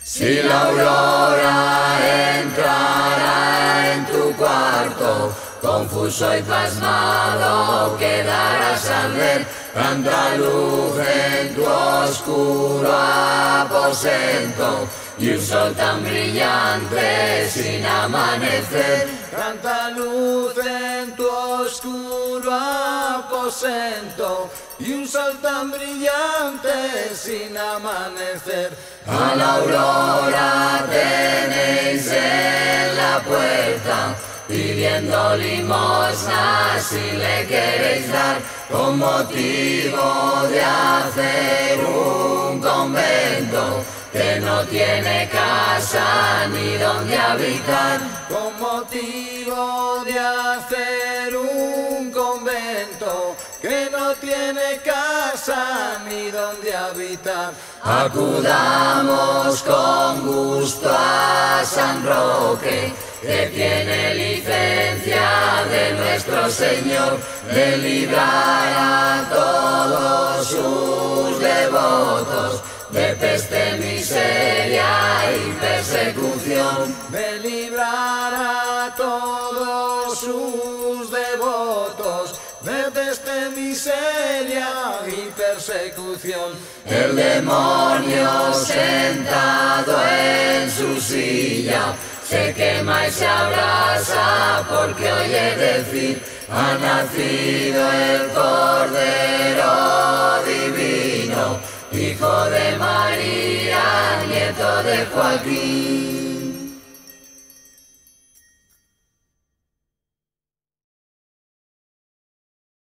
Si la aurora entrara en tu cuarto, confuso y pasmado quedarás al ver tanta luz en tu oscuro aposento y un sol tan brillante sin amanecer. Tanta luz en tu oscuro aposento y un sol tan brillante sin amanecer. A la aurora tenéis en la puerta, pidiendo limosna si le queréis dar, con motivo de hacer un convento que no tiene casa ni donde habitar. Con motivo de hacer un convento que no tiene casa ni donde habitar. Acudamos con gusto a San Roque, que tiene licencia de nuestro Señor de librar a todos sus devotos de peste, miseria y persecución. De librar a todos sus devotos de peste, miseria y persecución. El demonio sentado en su silla se quema y se abrasa porque oye decir: ha nacido el Cordero Divino, Hijo de María, nieto de Joaquín.